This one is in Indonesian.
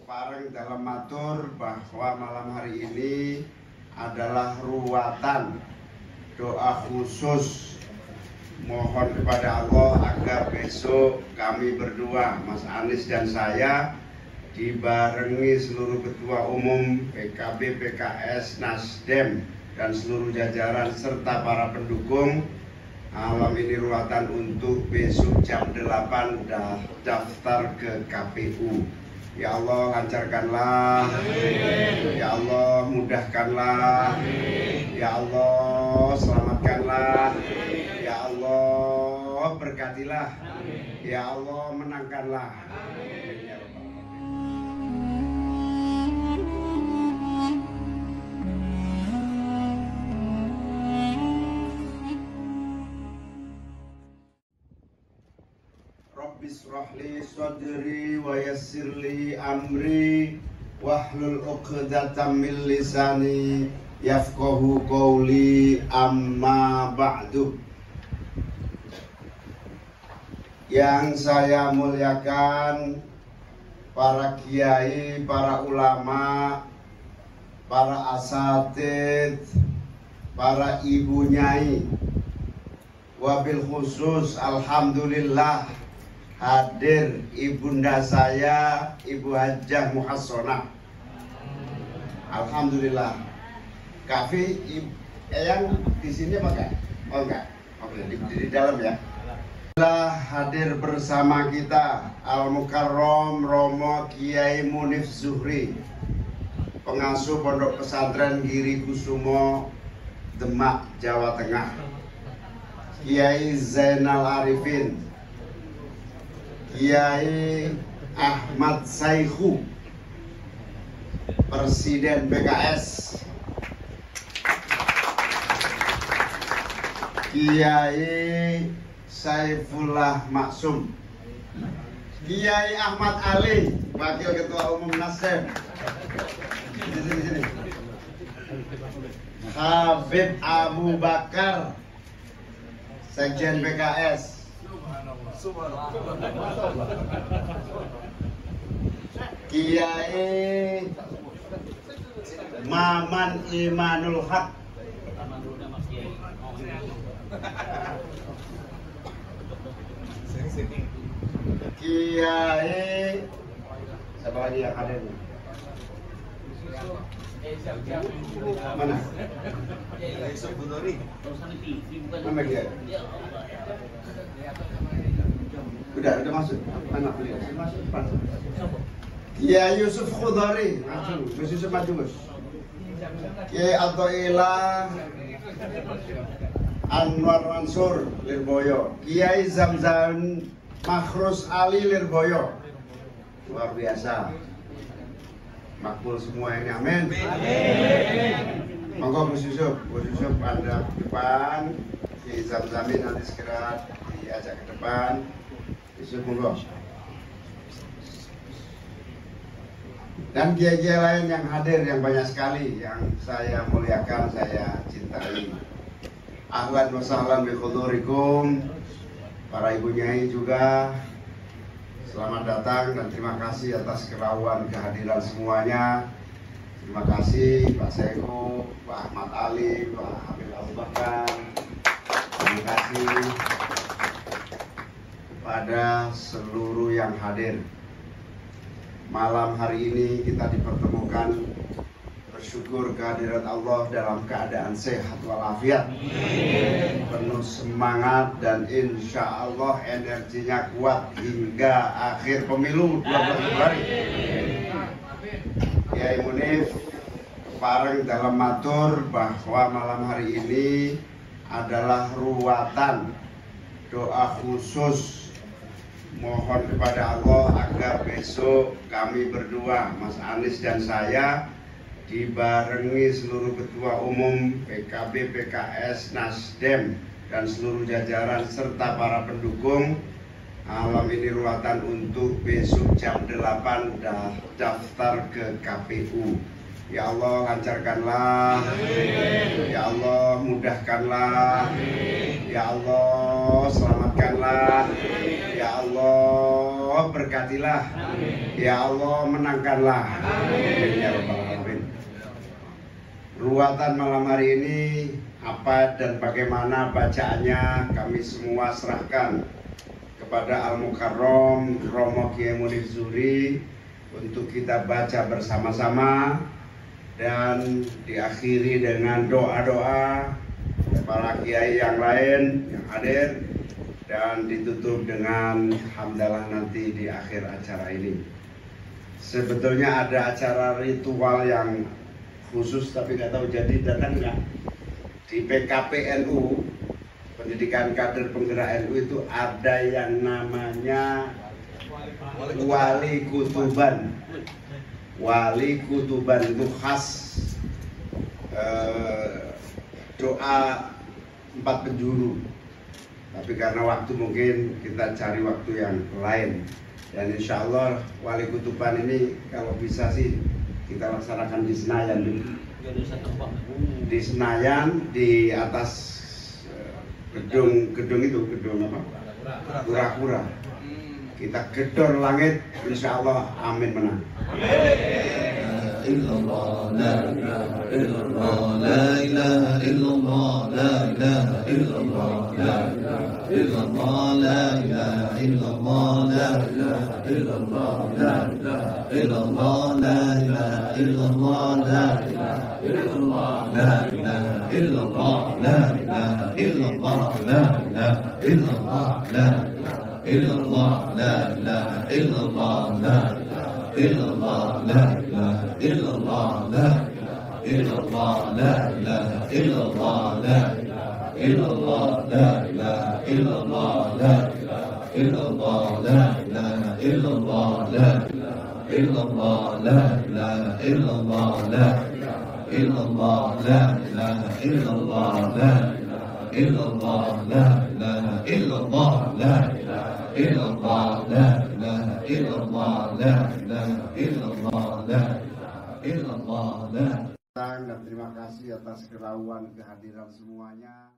Kepareng dalam matur bahwa malam hari ini adalah ruwatan doa khusus mohon kepada Allah agar besok kami berdua, Mas Anies dan saya, dibarengi seluruh ketua umum PKB, PKS, Nasdem dan seluruh jajaran serta para pendukung. Malam ini ruwatan untuk besok jam 8 daftar ke KPU. Ya Allah, lancarkanlah. Amin. Ya Allah, mudahkanlah. Amin. Ya Allah, selamatkanlah. Amin. Ya Allah, berkatilah. Amin. Ya Allah, menangkanlah. Amin. Ya Rabbal Bisrahli sadri wa yassirli amri wahlul 'uqdatam min lisani yafqahu qawli, amma ba'du. Yang saya muliakan para kiai, para ulama, para asatid, para ibu nyai, wabil khusus alhamdulillah hadir ibunda saya, Ibu Hajah Muhassonah. Alhamdulillah. Kafi, yang di sini apa enggak? Oh enggak. Oke, di dalam ya. Alhamdulillah hadir bersama kita Al Mukarrom Romo Kiai Munif Zuhri, pengasuh Pondok Pesantren Giri Kusumo, Demak, Jawa Tengah. Kiai Zainal Arifin, Kiai Ahmad Saikhu, Presiden PKS, Kiai Saifullah Maksum, Kiai Ahmad Ali, Wakil Ketua Umum Nasdem, sini. Habib Abu Bakar, Sekjen PKS, Kiai Maman Imanul Haq, Kiai siapa lagi yang hadir? Mana? Yusuf Khudori. Mana dia? Udah masuk. Anak beliau. Masuk. Kiai Yusuf Khudori, Yusuf Majus. Kiai Atoilah Anwar Mansur Lirboyo, Kiai Zamzam Makhrus Ali Lirboyo. Luar biasa. Makbul semua ini, amin. Monggo Gus Yusuf Anda ke depan, Kiai Zamzamin nanti segera diajak ke depan. Yusuf monggo. Dan kiai-kiai lain yang hadir yang banyak sekali yang saya muliakan, saya cintai. Ahlan wa sahlan bi hudurikum. Para ibu nyai juga selamat datang dan terima kasih atas kerawan kehadiran semuanya. Terima kasih Pak Seko, Pak Ahmad Ali, Pak Habib Abu Bakar. Terima kasih kepada seluruh yang hadir. Malam hari ini kita dipertemukan, bersyukur kehadiran Allah dalam keadaan sehat walafiat, penuh semangat dan insya Allah energinya kuat hingga akhir pemilu 12 Februari. Kiai Munif kepareng dalam matur bahwa malam hari ini adalah ruwatan doa khusus mohon kepada Allah agar besok kami berdua, Mas Anies dan saya, dibarengi seluruh ketua umum PKB, PKS, Nasdem dan seluruh jajaran serta para pendukung. Malam ini ruwatan untuk besok jam 8 daftar ke KPU. Ya Allah, lancarkanlah. Amin. Ya Allah, mudahkanlah. Amin. Ya Allah, selamatkanlah. Amin. Ya Allah, Allah berkatilah. Ya Allah menangkanlah. Ya Rabbal Alamin. Ruwatan malam hari ini apa dan bagaimana bacaannya kami semua serahkan kepada Al-Mukarram Romo Kiai Munif Zuhri untuk kita baca bersama-sama dan diakhiri dengan doa-doa para kiai yang lain yang hadir dan ditutup dengan hamdalah nanti di akhir acara ini. Sebetulnya ada acara ritual yang khusus tapi nggak tahu jadi datang nggak. Di PKPNU Pendidikan Kader Penggerak NU itu ada yang namanya Wali Kutuban. Wali Kutuban itu khas doa 4 penjuru. Tapi karena waktu mungkin kita cari waktu yang lain. Dan insya Allah Wali Kutuban ini kalau bisa sih kita laksanakan di Senayan dulu. Di Senayan di atas gedung apa? Kura-kura. Kita gedor langit, insya Allah amin menang. Illallah, la ilaha illallah, la ilaha illallah, la ilaha illallah, la ilaha illallah, la ilaha illallah, la ilaha illallah, la ilaha illallah, la ilaha illallah, la ilaha illallah, la ilaha illallah, la ilaha illallah, la ilaha illallah, la illallah, la ilaha illallah, la illallah, la ilaha illallah, la illallah, la ilaha illallah, la illallah, la ilaha illallah, la illallah, la ilaha illallah, la illallah, la ilaha illallah, la illallah, la ilaha illallah, la illallah, la ilaha illallah, la illallah, la ilaha illallah, la ilaha illallah, la illallah, la. Dan terima kasih atas kerawan kehadiran semuanya.